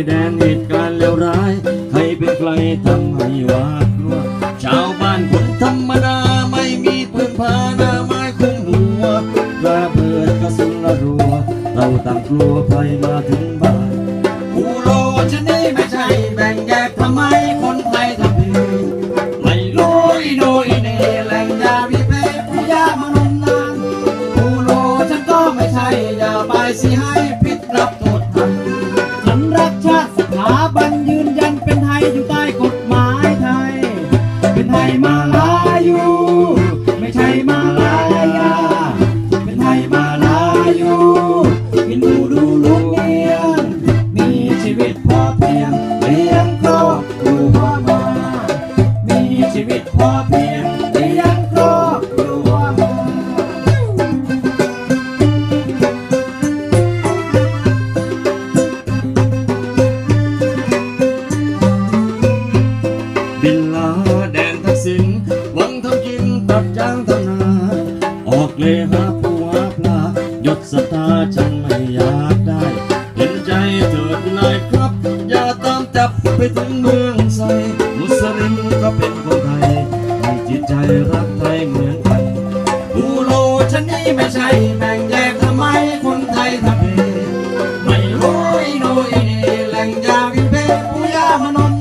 แดนเหตุการณ์เลวร้ายใครเป็นใครทำให้หวาดกลัวชาวบ้านคนธรรมดาไม่มีปืนพาหน้าไม้คุ้มหัวระเบิดกระสุนละรัวเราต่างกลัวภัยมาถึงบ้านกูโลชนี้ไม่ใช่แบ่งแยกทำไมคนไทยทำผิดไม่รู้อีโนอีเนแหล่งยาวิเศษผู้ยามานมนานกูโลฉันก็ไม่ใช่อย่าไปสิให้ผิดรับโทษทันฉันรักชาติสถาบันยืนยันเป็นไทยอยู่ใต้กฎหมายไทยเป็นไทยมาลายูไม่ใช่มาลายาเป็นไทยมาลายูกินดูลุงเนียนมีชีวิตพอเพียงเลี้ยงครอบครัวมามีชีวิตพอเพียงเลี้ยงครอบครัวมาบินลาแดนทักษิณหวังทำกินตัดจ้างทำนาออกเลหาปูหาปลายศสตาฉันไม่อยากได้เห็นใจเถิดนายครับอย่าตามจับไปถึงเมืองไซมุสลิมก็เป็นคนไทยมีจิตใจรักไทยเหมือนกันกูโลฉันนี้ไม่ใช่แบ่งแยกทำไมคนไทยทำเองไม่รู้อีโนอีเนแหล่งยาวิเศษผู้ยามานน